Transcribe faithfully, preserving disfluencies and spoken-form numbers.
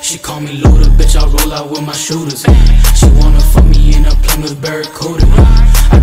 She call me Luda, bitch, I roll out with my shooters. She wanna fuck me in a Plymouth Barracuda. I